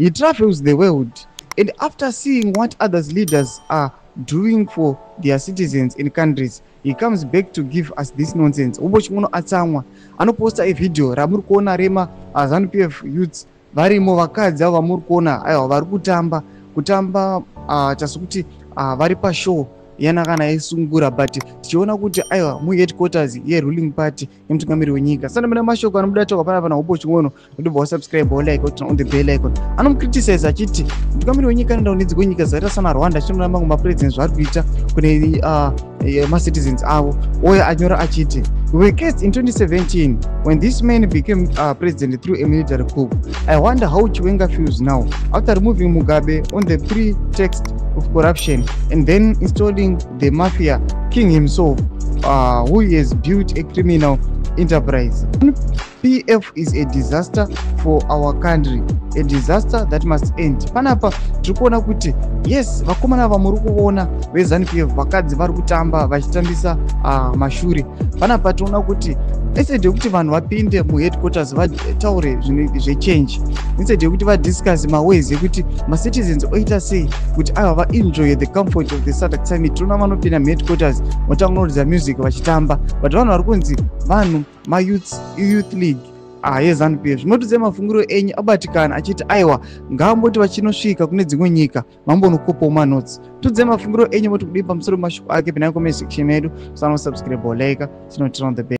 He travels the world, and after seeing what other leaders are doing for their citizens in countries, he comes back to give us this nonsense. Ubochimono atsamwa anoposta a video ramuri kuona rema ZANU-PF youths varimo vakadzi avo vamuri kuona aiwa vari kutamba chasikuti vari pashow yana kana yesungura, but tichiona kuti aiwa muheadquarters yeruling party yemutungamiri wenyika. Sana mena mashoko anobuda toka pana Ubochimono ndobva wasubscribe walike kuti on the bell icon. Anomcriticize achiti mutungamiri wenyika anoda kunedzi kwenyika zaita sana Rwanda achinoramba kumapresidents vari kuita kune citizens avo. Oya anyora achiti we were cast in 2017 when this man became president through a military coup. I wonder how Chiwenga feels now after removing Mugabe on the pretext of corruption and then installing the mafia king himself, who has built a criminal enterprise. PF is a disaster for our country, a disaster that must end. Panapa tikuona kuti yes, vakomana vamuri kuona veZANU-PF vakadzi vari kutamba vachitambisa mashure. Panapa tiona kuti instead yekuti vanhu vapinde muheadquarters vataure zvechange, instead yekuti vadiscuss maways ekuti macitizens oita sei kuti ava vaenjoy the comfort of the SADC summit, tiona vanopinda muheadquarters votanga kunoridza music vachitamba, but vanhu vari kunzi vanhu youth league yeZANU-PF. Zvinotidze mafungiro enyu abatikana achiti aiwa ngavamboti vachinosvika kune dzimwe nyika mambonokopawo manotsi. Tudze mafungiro enyu moti kudii pamusoro pemashoko ake pinayo comment section medu. Subscribe or like, turn on the bell.